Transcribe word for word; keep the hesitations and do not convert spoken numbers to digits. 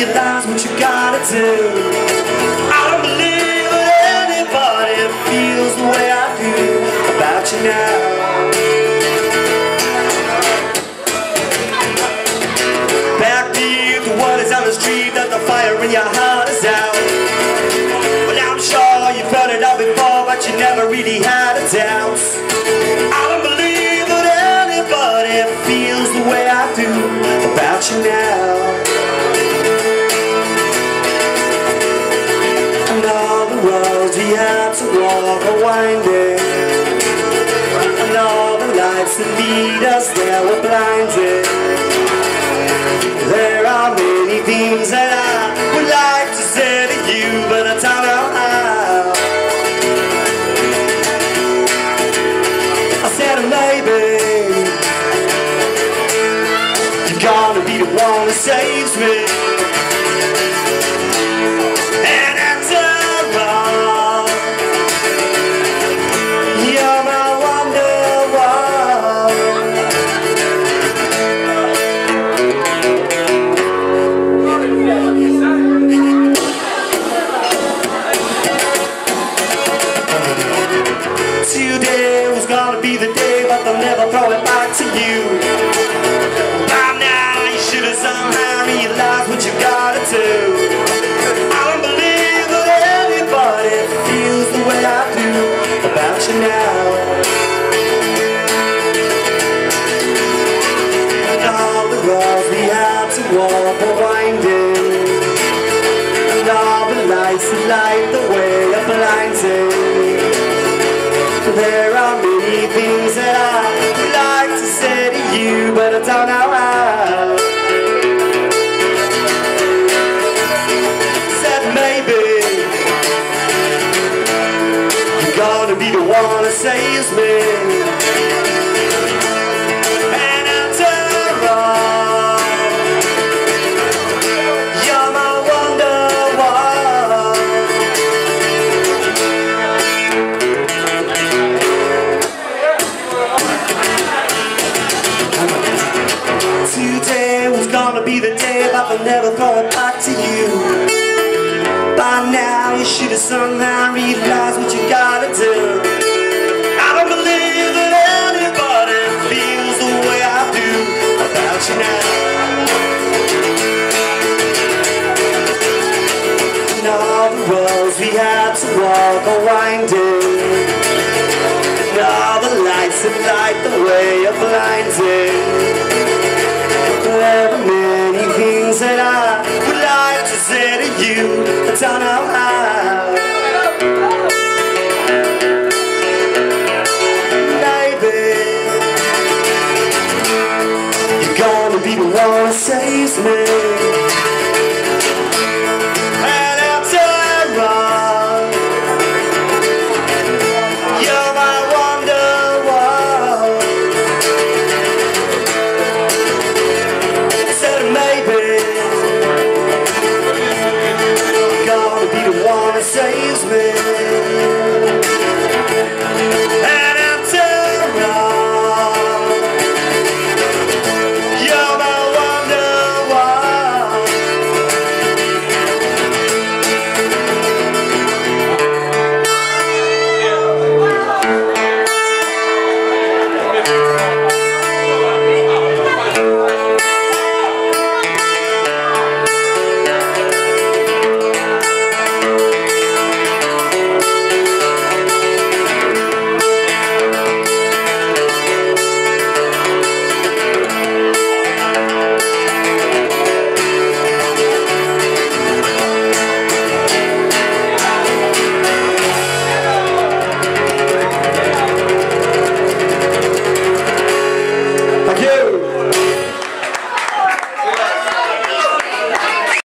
realize what you gotta do. I don't believe that anybody feels the way I do about you now. Backbeat the word is on the street that the fire in your heart is out. Well, I'm sure you've heard it all before, but you never really had a doubt. I don't believe that anybody feels the way I do about you now. And all the roads we had to walk are winding, and all the lights that lead us there were blinded. There are many things that I would like to say to you, but I don't know how. I said maybe you're gonna be the one that saves me. And after all, you're my wonderwall. Today was gonna be the day, but they'll never throw it back to you. By now you should have somehow realized what you gotta do. I don't believe that anybody feels the way I do about you now. And all the roads we had to walk are winding, and all the lights that light the way are blinding. There are many things that I would like to say to you, but I don't know how. Said maybe you're gonna be the one that saves me. And after all, you're my wonderwall. Today was gonna be the day, but they'll never throw it back to you. By now you should have somehow realized what you gotta do. I don't believe that anybody feels the way I do about you now. And all the roads we had to walk are winding, and all the lights that light the way are blinding. There are many things that I would like to say to you, I don't know how. Maybe you're gonna be the one that saves me.